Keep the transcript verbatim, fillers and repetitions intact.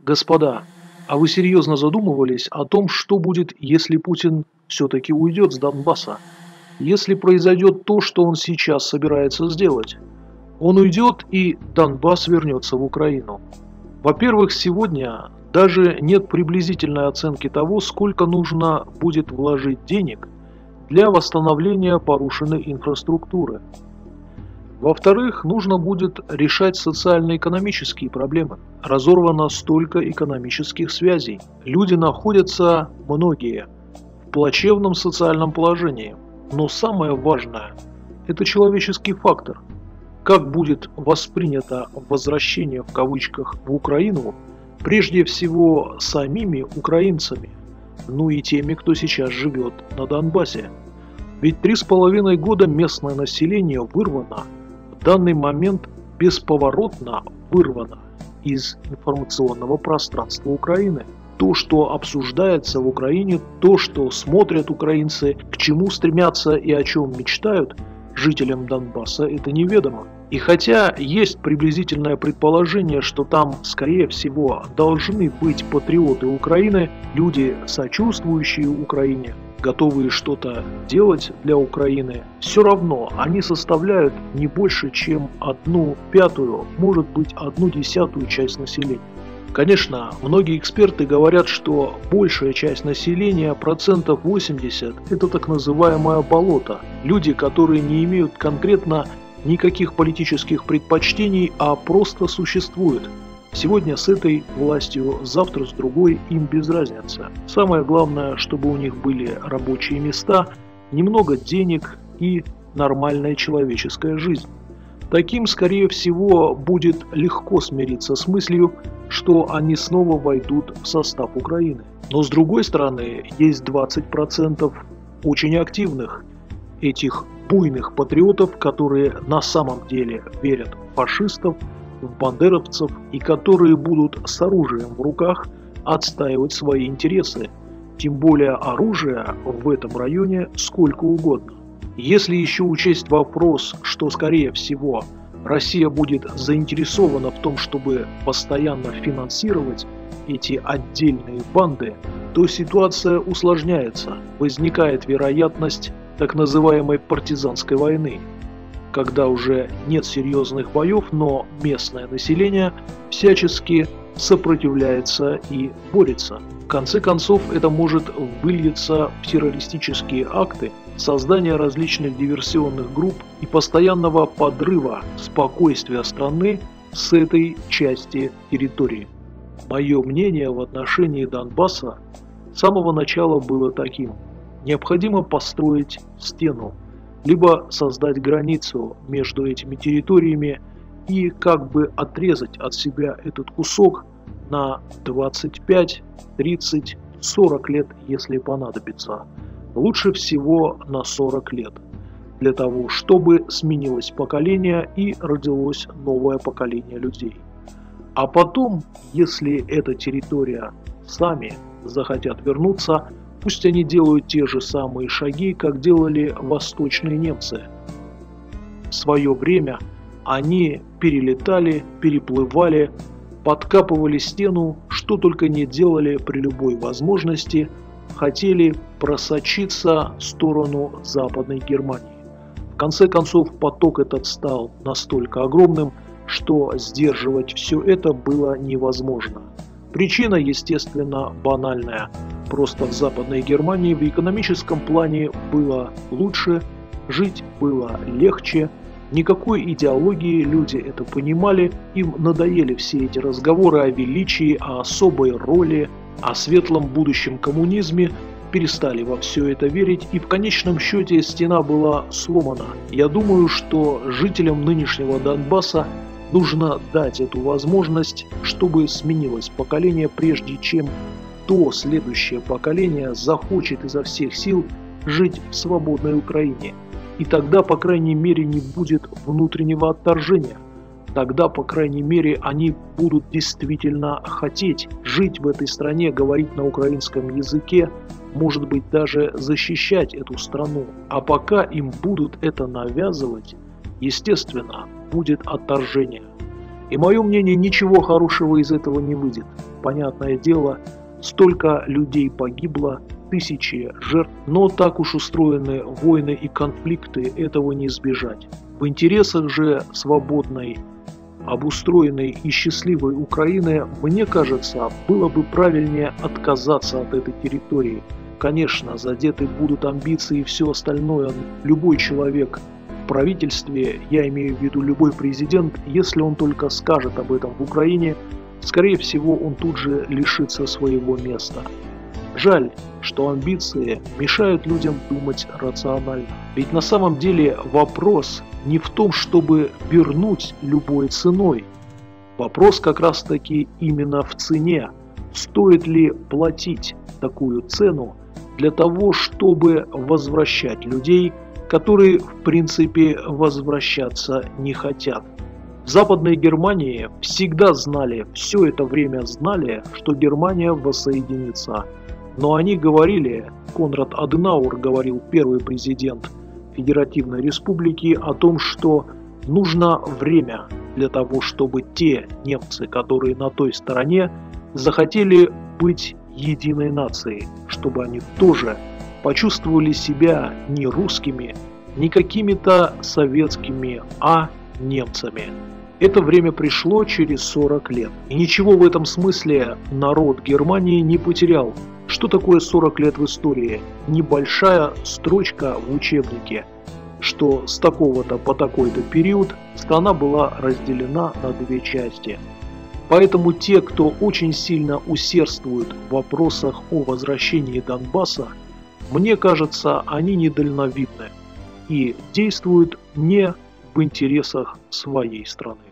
Господа, а вы серьезно задумывались о том, что будет, если Путин все-таки уйдет с Донбасса? Если произойдет то, что он сейчас собирается сделать? Он уйдет, и Донбасс вернется в Украину. Во-первых, сегодня даже нет приблизительной оценки того, сколько нужно будет вложить денег для восстановления порушенной инфраструктуры. Во-вторых, нужно будет решать социально-экономические проблемы. Разорвано столько экономических связей. Люди находятся, многие, в плачевном социальном положении. Но самое важное – это человеческий фактор. Как будет воспринято возвращение в кавычках в Украину, прежде всего самими украинцами, ну и теми, кто сейчас живет на Донбассе. Ведь три с половиной года местное население вырвано, в данный момент бесповоротно вырвано из информационного пространства Украины. То, что обсуждается в Украине, то, что смотрят украинцы, к чему стремятся и о чем мечтают, жителям Донбасса это неведомо. И хотя есть приблизительное предположение, что там, скорее всего, должны быть патриоты Украины, люди, сочувствующие Украине, готовые что-то делать для Украины, все равно они составляют не больше, чем одну пятую, может быть, одну десятую часть населения. Конечно, многие эксперты говорят, что большая часть населения, процентов восемьдесят, это так называемое болото. Люди, которые не имеют конкретно никаких политических предпочтений, а просто существуют. Сегодня с этой властью, завтра с другой, им без разницы. Самое главное, чтобы у них были рабочие места, немного денег и нормальная человеческая жизнь. Таким, скорее всего, будет легко смириться с мыслью, что они снова войдут в состав Украины. Но с другой стороны, есть двадцать процентов очень активных, этих буйных патриотов, которые на самом деле верят в фашистов, в бандеровцев и которые будут с оружием в руках отстаивать свои интересы. Тем более оружия в этом районе сколько угодно. Если еще учесть вопрос, что скорее всего Россия будет заинтересована в том, чтобы постоянно финансировать эти отдельные банды, то ситуация усложняется. Возникает вероятность так называемой партизанской войны, когда уже нет серьезных боев, но местное население всячески сопротивляется и борется. В конце концов, это может выльется в террористические акты, создание различных диверсионных групп и постоянного подрыва спокойствия страны с этой части территории. Мое мнение в отношении Донбасса с самого начала было таким: необходимо построить стену, либо создать границу между этими территориями и как бы отрезать от себя этот кусок на двадцать пять, тридцать, сорок лет, если понадобится. Лучше всего на сорок лет, для того, чтобы сменилось поколение и родилось новое поколение людей. А потом, если эта территория сами захотят вернуться, пусть они делают те же самые шаги, как делали восточные немцы. В свое время они перелетали, переплывали, подкапывали стену, что только не делали при любой возможности, хотели просочиться в сторону Западной Германии. В конце концов, поток этот стал настолько огромным, что сдерживать все это было невозможно. Причина, естественно, банальная. Просто в Западной Германии в экономическом плане было лучше, жить было легче, никакой идеологии, люди это понимали, им надоели все эти разговоры о величии, о особой роли, о светлом будущем коммунизме, перестали во все это верить, и в конечном счете стена была сломана. Я думаю, что жителям нынешнего Донбасса нужно дать эту возможность, чтобы сменилось поколение, прежде чем то следующее поколение захочет изо всех сил жить в свободной Украине. И тогда, по крайней мере, не будет внутреннего отторжения. Тогда, по крайней мере, они будут действительно хотеть жить в этой стране, говорить на украинском языке, может быть, даже защищать эту страну. А пока им будут это навязывать, естественно, будет отторжение. И мое мнение, ничего хорошего из этого не выйдет. Понятное дело, столько людей погибло, тысячи жертв, но так уж устроены войны и конфликты, этого не избежать. В интересах же свободной, обустроенной и счастливой Украины, мне кажется, было бы правильнее отказаться от этой территории. Конечно, задеты будут амбиции и все остальное. Любой человек в правительстве, я имею в виду любой президент, если он только скажет об этом в Украине, скорее всего, он тут же лишится своего места. Жаль, что амбиции мешают людям думать рационально. Ведь на самом деле вопрос не в том, чтобы вернуть любой ценой. Вопрос как раз таки именно в цене. Стоит ли платить такую цену для того, чтобы возвращать людей, которые в принципе возвращаться не хотят. В Западной Германии всегда знали, все это время знали, что Германия воссоединится. Но они говорили, Конрад Аденауэр говорил, первый президент Федеративной Республики, о том, что нужно время для того, чтобы те немцы, которые на той стороне, захотели быть единой нацией, чтобы они тоже почувствовали себя не русскими, не какими-то советскими, а немцами. Это время пришло через сорок лет. И ничего в этом смысле народ Германии не потерял. Что такое сорок лет в истории? Небольшая строчка в учебнике, что с такого-то по такой-то период страна была разделена на две части. Поэтому те, кто очень сильно усердствует в вопросах о возвращении Донбасса, мне кажется, они недальновидны и действуют не в интересах своей страны.